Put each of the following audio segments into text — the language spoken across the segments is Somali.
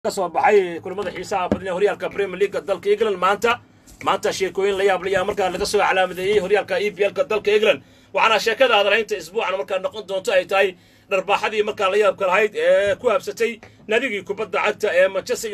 kasoo baxay kulamada xiisaha badan ee horyaalka Premier League dalka England maanta sheekooyin la yaab leh markaa laga soo calaamadeeyay horyaalka EPL-ka dalka England waxaana sheekada hadalaynta isbuucan markaa noqon doonto ay tahay dharbaaxadii markaa la yaabka lahayd ee ku habsatay nadigii kubadda cagta ee Manchester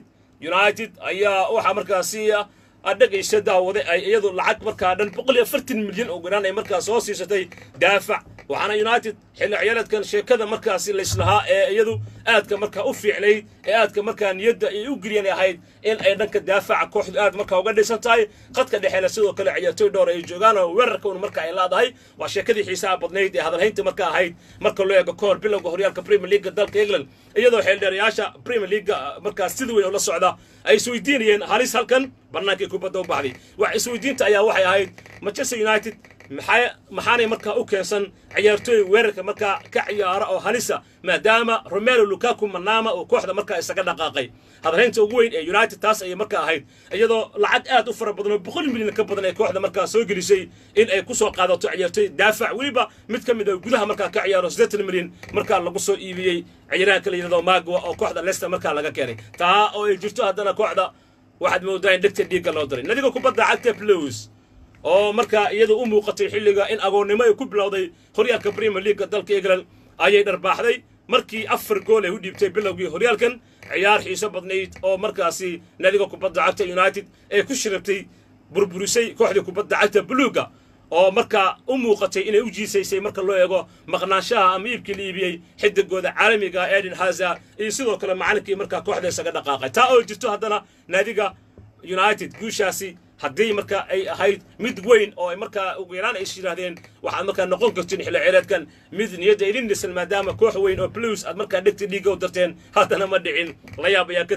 United ayaa waxa markaasi adagaysa daawade ay iyadu lacag markaa dhan 140 milyan oo garan ay markaa soo siisatay daafac waxaana United xilli ciyaareedkan sheekada markaasi la islahaa ee iyadu aadka markaa u fiicnay ee aadka markaa niyadda ay u geliyeen ahayd in ay dhanka daafaca kooxdu aad markaa uga dhisan tahay qadka dhexeela sidoo kale ciyaartoy dhowr ay joogaan oo weerarka markaa ay leedahay waa sheekadii xiisaha badnayd ee hadalhaynta markaa ahayd marka loo eego koor bilowga horyaalka Premier League dalka England iyadoo xeeldheerayaasha Premier League markaa sida weyn la socda ay isweydiinayeen halis halkan barnaamijka kubadda u baxday wax isweydiinta ayaa waxay ahayd Manchester United maxaanay markaa u keensan ciyaartoy weerarka markaa ka ciyaara oo halisa maadaama Romelu Lukaku manama oo kooxda markaa isaga dhaqaaqay hadalhaynta ugu weyn ee United taas ay markaa ahayd iyadoo lacag aad u fara badan oo 100 milyan ka badan ay kooxda markaa soo gelisay in ay ku soo qaadato ciyaartoy daafac waliba mid ka mid ah gudaha markaa ka ciyaaro 80 milyan markaa lagu soo iibiyay ciyaaraanka la yiraahdo Maguire oo kooxda Leicester markaa laga keenay taa oo ay jirto haddana kooxda waxaad moodaa in dhigta dhiigga loo diray nadiga kubadda cagta Blues oo markaa iyadu u muuqatay xilliga in agoonnimo ay ku bilowday horyaalka Premier League dalka England ayay dharbaaxday markii 4 gool ay u dhiibtay bilowgii horyaalkan ciyaar xiiso badnayd oo markaasi nadiga kubadda cagta United ay ku shirabtay burburisay kooxda kubadda cagta Bluega oo markaa u muuqatay inay u jiisaysay marka loo eego maqnaanshaha ama iibkii la iibiyay xidigooda caalamiga Eden Hazard iyo sidoo kale macallinkii markaa kooxda isaga dhaqaaqay taa oo jirto haddana nadiga United guushaasi haddii markaa ay ahayd mid weyn oo ay markaa ugu yaraan ay yiraahdeen waxaad markaa noqon kartiin xilli ciyaareedkan mid niyadda idin dhisan maadaama koox weyn oo Blues aad markaa dhigta dhiiga u darteen haddana ma dhicin la yaab ayaa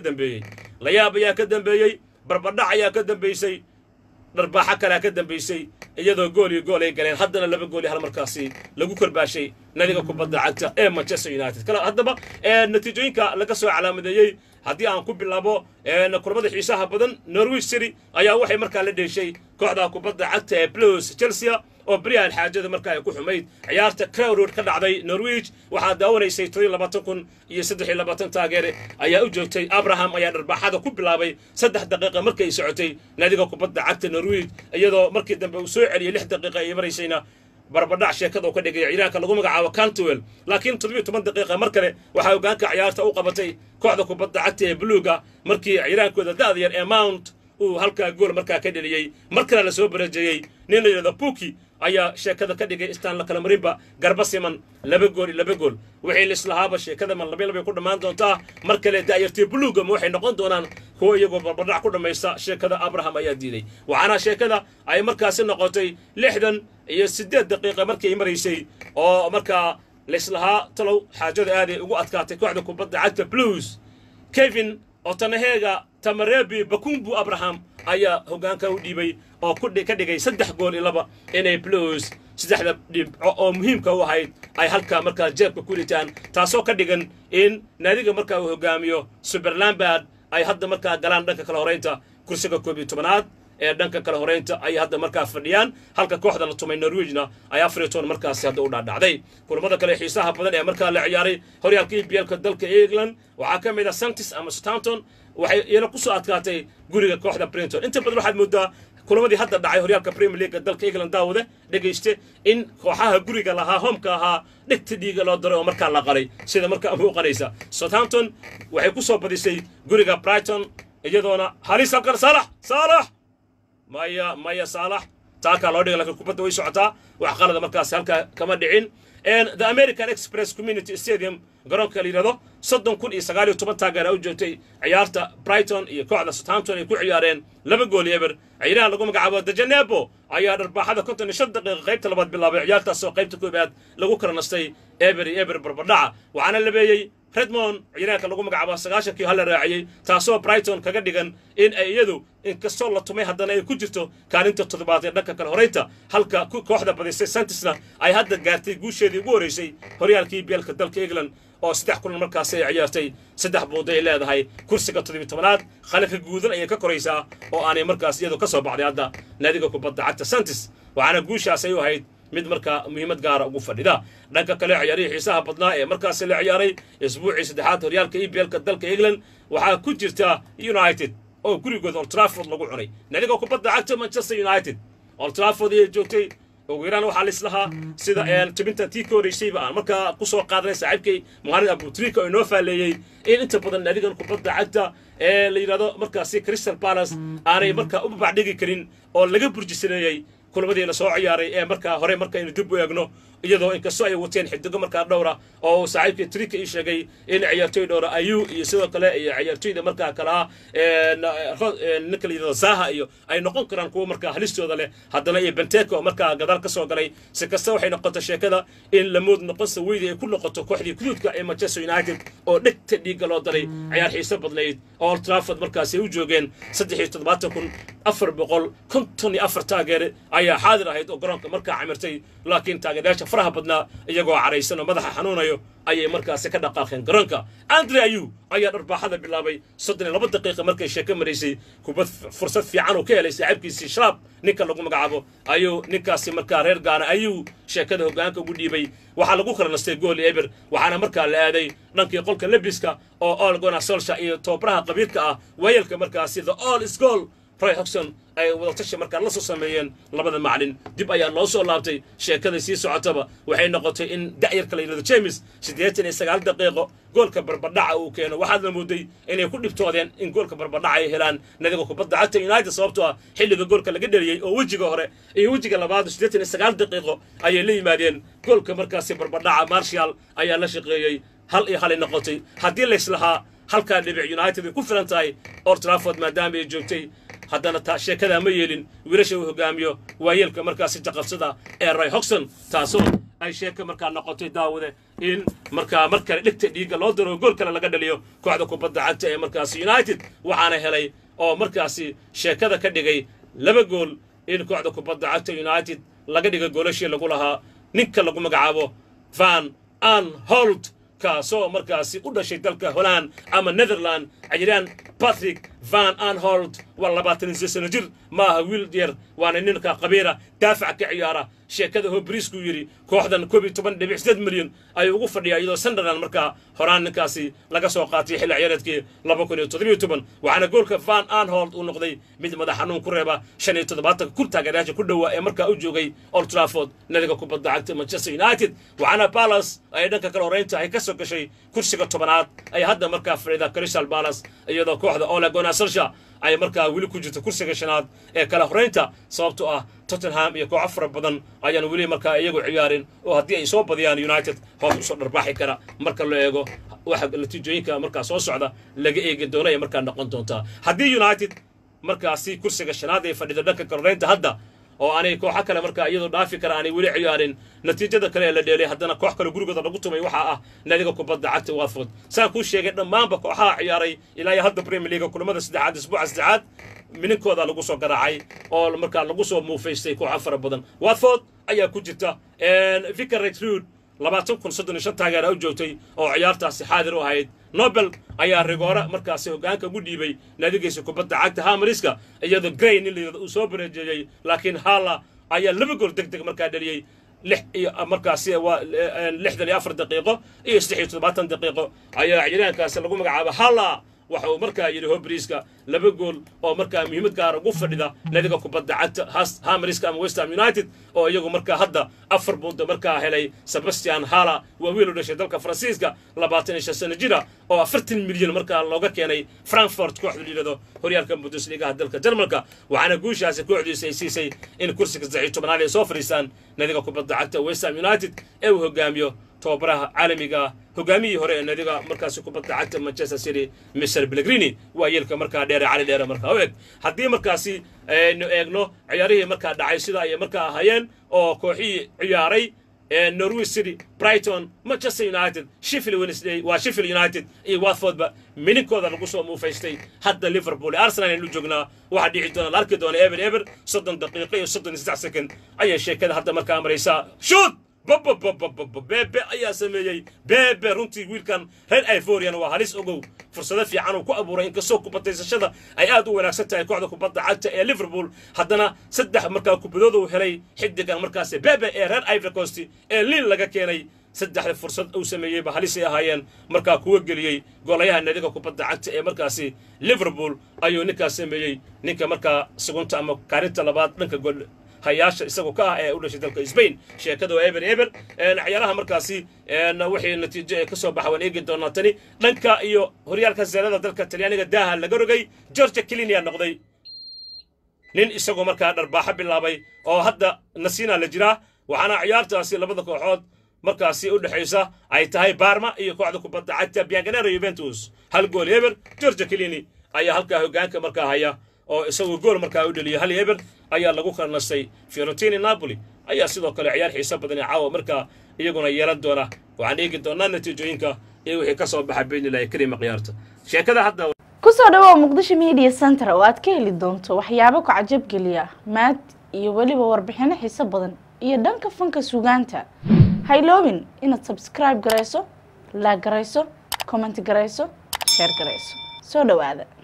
ka dambeeyay barbadhac ayaa ka dambeysay dharbaaxa kale ka dambeysay iyadoo gool ay galeen haddana 2 gool hal markaasi lagu korbaashay nadiga kubadda cagta ee Manchester United kala haddaba natiijooyinka laga soo calaamadeeyay haddii aan ku bilaabo kulamada xiisaha badan Norwich City ayaa waxay markaa la dheeshay kooxda kubadda cagta ee Blues Chelsea oo Brian xaajada markaa ay ku xumayd ciyaarta Crow Road ka dhacday Norwich waxa daawanaysay 23 taageere ayaa u joogtay Abraham ayaa dharbaaxada ku bilaabay 3 daqiiqo markay socotay nadiga kubadda cagta Norwich iyadoo markii dambe uu soo celiyay 6 daqiiqo ay maraysayna barbadhac sheekada ka dhigay ciyaarka lagu magacaabo Cantwell laakiin 17 daqiiqo mar kale waxa hoggaanka ciyaarta u qabatay kooxda kubadda cagta ee Bluega markii ciiraankooda da'da yar ee Mount uu halka gool markaa ka dhaliyay markana la soo bareejiyay nin la yiraahdo Puki ayaa sheekada ka dhigay istaan la kala marinba garba siman 2 gool wixii la islahaaba sheekada man 2 ku dhamaan doontaa mar kale daayirtii Bluega ma waxay noqon doonaan kuwa iyagoo barbadhac ku dhamaysta sheekada Abraham ayaa diiday waxaana sheekada ay markaasi noqotay 68 daqiiqo markii maraysay oo markaa la islahaa talow xaajada aad ay ugu adkaatay kooxda kubadda cagta Blues Kevin Otanahega Tamarebi Bakumbu Abraham ayaa hoggaanka u dhiibay oo ka dhigay 3 gool iyo 2 inay Blues 3 dhibco oo muhiimka u ahayd ay halka markaa jeebka ku ritaan taasoo ka dhigan in naadiga markaa uu hogaamiyo Superlambard ay hadda markaa galaan dhanka kala horeynta kursiga 12aad ee dhanka kala horeynta ay hadda markaa fadhiyaan halka kooxda la tumay Norwich-na ay 14 markaas hadda u dhaadhacday kulamada kale xiisaha badan ee markaa la ciyaaray horyaalka EPL-ka dalka England waxa ka mid ah Saints ama Southampton waxay iyana ku soo adkaatay guriga kooxda Brentford inta badan waxaad moodaa kulamadii hadda dhacay horyaalka Premier League dalka England daawada dhageyste in kooxaha guriga lahaa homka ahaa dhigta dhiiga loo daray oo markaa la qalay sida markaa muuqanaysa Southampton waxay ku soo badisay guriga Brighton iyadoona halis halkan Salah maya Salah taaka loo dhigay laakiin kubadda way socotaa wax qalad markaas halka kama dhicin the American Express Community Stadium garoonka la yiraahdo 309 taageero u joogtay ciyaarta Brighton iyo kooxda Southampton ay ku ciyaareen 2 gool eber ciyaaraha lagu magacaabo Dejanebo ayaa dharbaaxada 55 daqiiqo qaybta labaad bilaabay ciyaartaas oo qaybta koobaad lagu kala nastay eber barbadhaca waxaana labeeyay Redmond ciyaarka lagu magacaabo 90kii hal raaciyay taasoo Brighton kaga dhigan in ay iyadu inkastoo la tumay haddana ay ku jirto kaalinta 7aad ee dhanka kala horeynta halka kooxda badisay Saintsna ay hadda gaartay guusheedii ugu horeysay horyaalka EPL-ka dalka England oo 3 kulan markaas ay ciyaartay 3 bood ay leedahay kursiga 17aad khalifka guudan ay ka koraysaa oo aanay markaas iyadu ka soo baxday hadda naadiga kubadda cagta Saints waxaana guushaas ay u ahayd mid markaa muhiimad gaara ugu fadhida dhanka kale ciyaarihii xiisaha badnaa ee markaasi la ciyaaray isbuucii saddexaad horyaalka EPL-ka dalka England waxaa ku jirta United oo gurigooda Old Trafford lagu cunay nadiga kubadda cagta Manchester United Old Trafford ay joogtay ugu yaraan waxaa la islahaa sida jabinta tii ka horeysayba aan markaa ku soo qaadanay saaxiibkay Mohamed Abu Trika oo inoo faaleeyay in inta badan nadigan kubadda cagta la yiraahdo markaasi Crystal Palace aanay markaa u babacdhigi karin oo laga burjisanayay kulamadii la soo ciyaaray ee markaa hore markaa inuu dib u eegno iyadoo inkastoo ay wateen xidigo markaa dhowra oo saaxiibkii Trika ii sheegay in ciyaartoy dhowra ayuu iyo sidoo kale iyo ciyaartoyda markaa kala ninka la yiraahdo Zaha iyo ay noqon karaan kuwa markaa halistooda leh haddana iyo Benteke oo markaa gadaal ka soo galay si kasta waxay noqotay sheekada in la mood noqon saweydii ay ku noqoto kooxdii kuduudka ee Manchester United oo dhigta dhiiga loo daray ciyaar xiiso badnayd oo Old Trafford markaasi u joogeen 454 taageere ayaa xaadir ahayd oo garoonka markaa camirtay laakiin taageerayaasha faraha badnaa iyagoo caraysan oo madaxa xanuunayo ayay markaasi ka dhaqaaqeen garoonka Andre Ayew ayaa dharbaaxada bilaabay 32 daqiiqo markay sheeko mareysay kubad fursad fiican oo ka helay saaxiibkiisii Sharp ninka lagu magacaabo ayuu ninkaasi markaa reer Gaana ayuu sheekada hoggaanka ugu dhiibay waxaa lagu kala nastay gool eber waxaana markaa la aaday dhankii qolka lebiska oo Ole Gunnar Solskjaer iyo tobaraha qabiilka ah wayelka markaasi the all is goal Roy Hodgson ay wada tashi markaa la soo sameeyeen labada macallin dib ayaa loo soo laabtay sheekada sii socotaba waxay noqotay in da'yarka la yiraahdo James 89 daqiiqo goolka barbadhaca uu keeno waxaad la mooday inay ku dhibtoodeen in goolka barbadhaca ay helaan nadiga kubadda cagta United sababtoo ah xilliga goolka laga dhaliyay oo wajiga hore iyo wajiga labaad 89 daqiiqo ayay la yimaadeen goolka markaasi barbadhaca Martial ayaa la shaqeeyay hal iyo hal noqotay haddii la islahaa halka dhibic United ku filan tahay Old Trafford maadaama ay joogtay haddana taa sheekada ma yeelin wiilasha uu hogaamiyo waayeelka markaasi jaqabsada ee Roy Hodgson taasoo ay sheeko markaa noqotay daawade in markaa markale dhigta dhiiga loo daro gool kale laga dhaliyo kooxda kubadda cagta ee markaasi United waxaana helay oo markaasi sheekada ka dhigay laba gool in kooxda kubadda cagta United laga dhigo goolashii lagu lahaa ninka lagu magacaabo Van Aanholt kaasoo markaasi u dhashay dalka Holland ama Netherland ciyaaryahan Patrick Van Aanholt waa 20 sano jir maaha wiil yar waana ninka qabiira daafac ka ciyaara sheekada Hobrisku yiri kooxdan 12.8 milyan ay ugu fadhiyay iyadoo Sunderland markaa horaan ninkaasi laga soo qaatay xilli ciyaareedkii 2017 waxaana goolka Van Aanholt uu noqday mid madax xanuun ku reeba 75 kun taageerayaasha ku dhawaa ee markaa u joogay Old Trafford nadiga kubadda cagta Manchester United waxaana Palace ay dhanka kale horeynta ay ka soo gashay kursiga 10aad ay hadda markaa fadhida Crystal Palace iyadoo kooxda Ole Gunnar Solskjaer ay markaa wili ku jirto kursiga 5aad ee kala horeynta sababtoo ah Tottenham iyo koox afar badan ayaan wili markaa iyagu ciyaarin oo haddii ay soo badiyaan United hoos u soo dharbaaxi kara marka loo eego waxa natiijooyinka markaa soo socda laga eegi doono ee markaa noqon doonta haddii United markaasi kursiga 5aad ay fadhido dhanka kala horeynta hadda oo aanay kooxa kale markaa iyadoo dhaafi kara aanay wili ciyaarin natiijada kale ee la dheelay haddana koox kale gurigooda lagu tumay waxa ah nadiga kubadda cagta Watford saan ku sheegay dhammaanba kooxaha ciyaaray ilaa hadda Premier League kulamada saddexaad isbuuca saddexaad mininkooda lagu soo garaacay oo markaa lagu soo muufaystay koox afar badan Watford ayaa ku jirta Vicarage Road 2035 taageero u joogtay oo ciyaartaasi xaadir u ahayd Nobel ayaa rigoora markaasi hoggaanka ugu dhiibay nadigiisa kubadda cagta Hamriska iyadoo Gray in uu soo bareejiyay laakiin Hala ayaa laba gool degdeg markaa dhaliyay markaasi waa 64 daqiiqo iyo 76 daqiiqo ayaa ciyaaryahankaasi lagu magacaabo Hala waxa uu markaa yiri Hobriska laba gool oo markaa muhiimad gaar ugu fadhida nadiga kubadda cagta Hamriska ama West Ham United oo iyagu markaa hadda 4 buundo markaa helay Sebastian Hala waa wiil u dhashay dalka Faransiiska 25 sano jira oo 40 milyan markaa looga keenay Frankfurt kooxda liidado horyaalka Bundesliga dalka Jarmalka waxaana guushaasi kooxdiisa ay siisay in kursiga 19 ay soo fariisaan nadiga kubadda cagta West Ham United ee uu hogaamiyo tobaraha caalamiga hogaamiyii hore ee nadiga markaasi kubadda cagta Manchester City Mr Pellegrini waa yeelka markaa dheer cali dheer markaa u eg haddii markaasi aynu eegno ciyaarihii markaa dhacay sida ay markaa ahaayeen oo kooxii ciyaaray Norwich City Brighton Manchester United Sheffield Wednesday waa Sheffield United iyo Watford mininkooda lagu soo muufaystay hadda Liverpool Arsenal aynu joognaa waxa dhici doona la arki doona ever 30 daqiiqo iyo 33 second ayay sheekada hadda markaa maraysa shoot بيبي أيا سميي بيبي رنتي ويلكن هل أيفوريان وهاليس أجو فرصة في عنو كأبورا إنك سوق كبتيس الشدة أي أدو ونكسرت قاعدة كبتة عالتة ليفربول حدنا سدح مركز كبدودو هلي حد كان مركز بيبي هل أيفري كوستي اللي لقى كيني سدح فرصة أو سميي بهاليس هايين مركز كوجلي قوليها النادي كبتة عالتة مركز ليفربول أيو نكا سميي نكا مركز سكونت أما كارنت لبات نكا قول هياش isagoo ka ah ee u dhashay dalka Spain sheekadu eber ciyaaraha markaasi wixii natiijo ka soo baxay waan eegi doonaa tani dhanka iyo horyaalka zeelada dalka Talyaaniga daaha laga rogay Giorgio Chiellini ayaa noqday nin isagoo markaa dharbaaxa bilaabay oo hadda nasiina la jira waxaana ciyaartaasi labada kooxood markaasi u dhaxaysa ay tahay Parma iyo kooxda kubadda cagta Bianconero Juventus hal gool eber Giorgio Chiellini ayaa halka hoggaanka markaa haya oo isagoo gool markaa u dhaliyay hal eber ayaa lagu qarnastay Fiorentina Napoli ayaa sidoo kale ciyaar xiiso badan caawa markaa iyaguna yeelan doona waxaan eegi doonaa natiijooyinka ee wixii ka soo baxay Beenilay Karim ciyaarta sheekada hadda ku soo dhawaad Muqdisho Media Center oo aad ka heli doonto waxyaabo ku cajab geliya maad iyo waliba warbixino xiiso badan iyo dhanka fanka suugaanta hayloobin inaad subscribe garayso like garayso comment garayso share garayso soo dhawaada